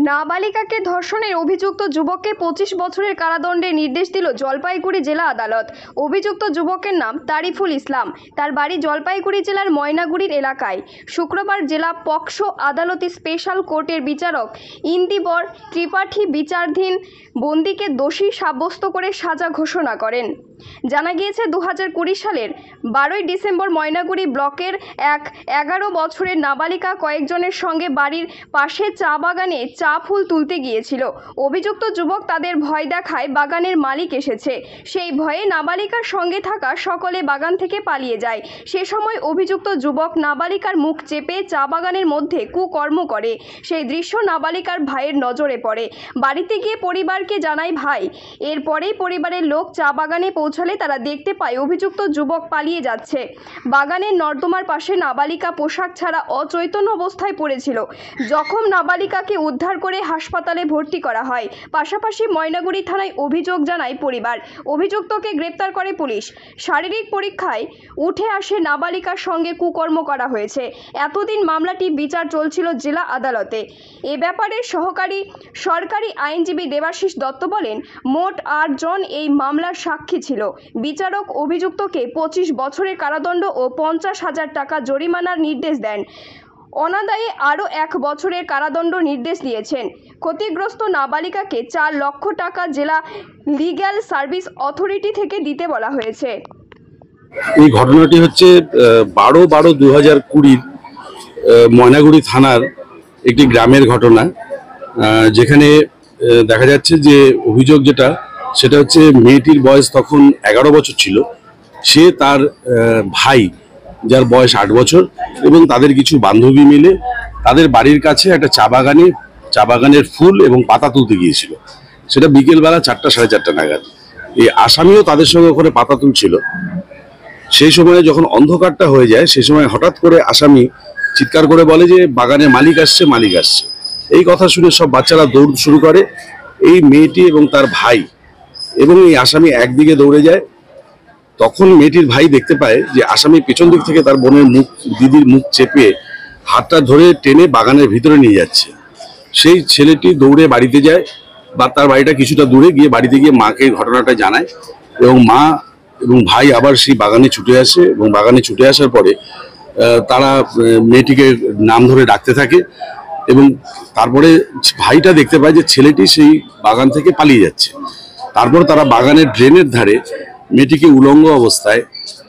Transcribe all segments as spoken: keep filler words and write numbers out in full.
নাবালিকাকে ধর্ষণের অভিযুক্ত যুবককে পঁচিশ বছরের কারাদণ্ডের নির্দেশ দিল জলপাইগুড়ি জেলা আদালত। অভিযুক্ত যুবকের নাম তারিফুল ইসলাম। তার বাড়ি জলপাইগুড়ি জেলার ময়নাগুড়ির এলাকায়। শুক্রবার জেলা পক্সো আদালতে স্পেশাল কোর্টের বিচারক ইন্দিবর ত্রিপাঠী বিচারাধীন বন্দীকে দোষী সাব্যস্ত করে সাজা ঘোষণা করেন। জানা গিয়েছে দু হাজার কুড়ি সালের বারোই ডিসেম্বর ময়নাগুড়ি ব্লকের এক এগারো বছরের নাবালিকা কয়েকজনের সঙ্গে বাড়ির পাশে চা বাগানে চা ফুল তুলতে গিয়েছিল। অভিযুক্ত যুবক তাদের ভয় দেখায় বাগানের মালিক এসেছে। সেই ভয়ে নাবালিকার সঙ্গে থাকা সকলে বাগান থেকে পালিয়ে যায়। সে সময় অভিযুক্ত যুবক নাবালিকার মুখ চেপে চা বাগানের মধ্যে কুকর্ম করে। সেই দৃশ্য নাবালিকার ভাইয়ের নজরে পড়ে। বাড়িতে গিয়ে পরিবারকে জানায় ভাই। এরপরেই পরিবারের লোক চা বাগানে পৌঁছালে তারা দেখতে পায় অভিযুক্ত যুবক পালিয়ে যাচ্ছে। বাগানের নর্দমার পাশে নাবালিকা পোশাক ছাড়া অচৈতন্য অবস্থায় পড়েছিল। জখম নাবালিকাকে উদ্ধার করে হাসপাতালে ভর্তি করা হয়। পাশাপাশি ময়নাগুড়ি থানায় অভিযোগ জানায় পরিবার। অভিযুক্তকে গ্রেপ্তার করে পুলিশ। শারীরিক পরীক্ষায় উঠে আসে নাবালিকার সঙ্গে কুকর্ম করা হয়েছে। এতদিন মামলাটি বিচার চলছিল জেলা আদালতে। এ ব্যাপারে সহকারী সরকারি আইনজীবী দেবাশিস দত্ত বলেন, মোট আট জন এই মামলার সাক্ষী ছিল। বিচারক অভিযুক্তকে পঁচিশ বছরের কারাদণ্ড ও পঞ্চাশ হাজার টাকা জরিমানার নির্দেশ দেন। অনাদায়ে আরও এক বছরের কারাদণ্ড নির্দেশ দিয়েছেন। ক্ষতিগ্রস্ত নাবালিকাকে চার লক্ষ টাকা জেলা লিগ্যাল সার্ভিস অথরিটি থেকে দিতে বলা হয়েছে। এই ঘটনাটি হচ্ছে বারো বারো দু হাজার কুড়ির ময়নাগুড়ি থানার একটি গ্রামের ঘটনা, যেখানে দেখা যাচ্ছে যে অভিযোগ যেটা সেটা হচ্ছে মেয়েটির বয়স তখন এগারো বছর ছিল। সে তার ভাই যার বয়স আট বছর এবং তাদের কিছু বান্ধবী মিলে তাদের বাড়ির কাছে একটা চা বাগানে চা বাগানের ফুল এবং পাতা তুলতে গিয়েছিল। সেটা বিকেলবেলা চারটা সাড়ে চারটা নাগাদ। এই আসামিও তাদের সঙ্গে ওখানে পাতা তুলছিল। সেই সময় যখন অন্ধকারটা হয়ে যায় সেই সময় হঠাৎ করে আসামি চিৎকার করে বলে যে বাগানের মালিক আসছে মালিক আসছে। এই কথা শুনে সব বাচ্চারা দৌড় শুরু করে। এই মেয়েটি এবং তার ভাই এবং এই আসামি একদিকে দৌড়ে যায়। তখন মেয়েটির ভাই দেখতে পায় যে আসামি পেছন দিক থেকে তার বোনের মুখ দিদির মুখ চেপে হাতটা ধরে টেনে বাগানের ভিতরে নিয়ে যাচ্ছে। সেই ছেলেটি দৌড়ে বাড়িতে যায় বা তার বাড়িটা কিছুটা দূরে গিয়ে বাড়িতে গিয়ে মাকে ঘটনাটা জানায় এবং মা এবং ভাই আবার সেই বাগানে ছুটে আসে এবং বাগানে ছুটে আসার পরে তারা মেয়েটিকে নাম ধরে ডাকতে থাকে এবং তারপরে ভাইটা দেখতে পায় যে ছেলেটি সেই বাগান থেকে পালিয়ে যাচ্ছে। তারপর তারা বাগানের ড্রেনের ধারে মেয়েটিকে উলঙ্গ অবস্থায়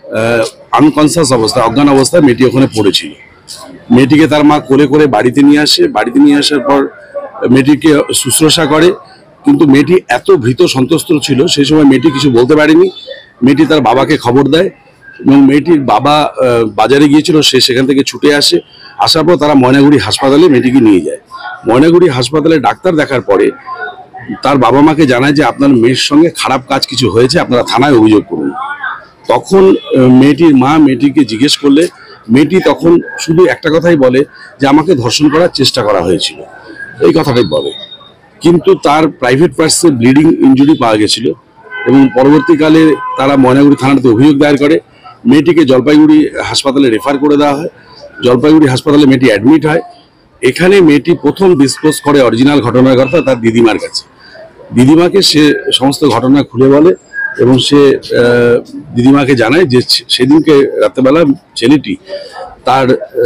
আনকনসিয়াস অবস্থায় অজ্ঞান অবস্থায় মেয়েটি ওখানে পড়েছিল। মেয়েটিকে তার মা কোলে করে বাড়িতে নিয়ে আসে। বাড়িতে নিয়ে আসার পর মেয়েটিকে শুশ্রূষা করে, কিন্তু মেয়েটি এত ভীত সন্ত্রস্ত ছিল সেই সময় মেয়েটি কিছু বলতে পারেনি। মেয়েটি তার বাবাকে খবর দেয় এবং মেয়েটির বাবা বাজারে গিয়েছিল, সে সেখান থেকে ছুটে আসে। আসার পর তারা ময়নাগুড়ি হাসপাতালে মেয়েটিকে নিয়ে যায়। ময়নাগুড়ি হাসপাতালে ডাক্তার দেখার পরে তার বাবা মাকে জানায় যে আপনার মেয়ের সঙ্গে খারাপ কাজ কিছু হয়েছে, আপনারা থানায় অভিযোগ করুন। তখন মেয়েটির মা মেয়েটিকে জিজ্ঞেস করলে মেয়েটি তখন শুধু একটা কথাই বলে যে আমাকে ধর্ষণ করার চেষ্টা করা হয়েছিল, এই কথাটাই বলে। কিন্তু তার প্রাইভেট পার্টসে ব্লিডিং ইনজুরি পাওয়া গেছিল এবং পরবর্তীকালে তারা ময়নাগুড়ি থানাতে অভিযোগ দায়ের করে। মেয়েটিকে জলপাইগুড়ি হাসপাতালে রেফার করে দেওয়া হয়। জলপাইগুড়ি হাসপাতালে মেয়েটি অ্যাডমিট হয়। এখানে মেয়েটি প্রথম ডিসক্লোজ করে অরিজিনাল ঘটনার কথা তার দিদিমার কাছে। দিদিমাকে সে সমস্ত ঘটনা খুলে বলে এবং সে দিদিমাকে জানায় যে সেদিনকে রাত্রেবেলা ছেলেটি তার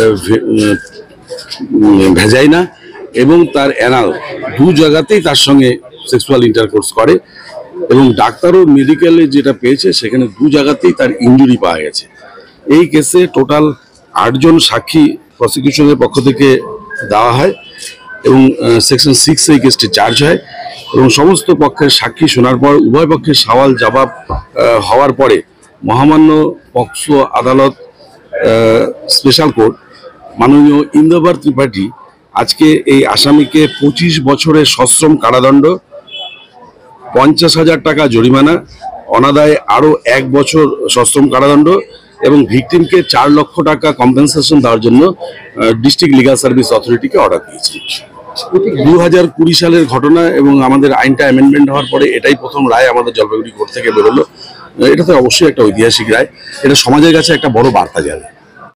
ভেজাইনা এবং তার অ্যানাল দু জায়গাতেই তার সঙ্গে সেক্সুয়াল ইন্টারকোর্স করে এবং ডাক্তারও মেডিকেলে যেটা পেয়েছে সেখানে দু জায়গাতেই তার ইনজুরি পাওয়া গেছে। এই কেসে টোটাল আটজন সাক্ষী প্রসিকিউশনের পক্ষ থেকে দেওয়া হয় এবং সেকশন সিক্স এই কেসটি চার্জ হয় এবং সমস্ত পক্ষের সাক্ষী শোনার পর উভয় পক্ষের সওয়াল জবাব হওয়ার পরে মহামান্য পক্সো আদালত স্পেশাল কোর্ট মাননীয় ইন্দিবর ত্রিপাঠী আজকে এই আসামিকে পঁচিশ বছরের সশ্রম কারাদণ্ড, পঞ্চাশ হাজার টাকা জরিমানা, অনাদায়ে আরও এক বছর সশ্রম কারাদণ্ড এবং ভিকটিমকে চার লক্ষ টাকা কম্পেনসেশন দেওয়ার জন্য ডিস্ট্রিক্ট লিগ্যাল সার্ভিস অথরিটিকে অর্ডার দিয়েছে। দু হাজার কুড়ি সালের ঘটনা এবং আমাদের আইনটা অ্যামেন্ডমেন্ট হওয়ার পরে এটাই প্রথম রায় আমাদের জলপাইগুড়ি কোর্ট থেকে বেরোলো। এটা তো অবশ্যই একটা ঐতিহাসিক রায়। এটা সমাজের কাছে একটা বড় বার্তা যাবে।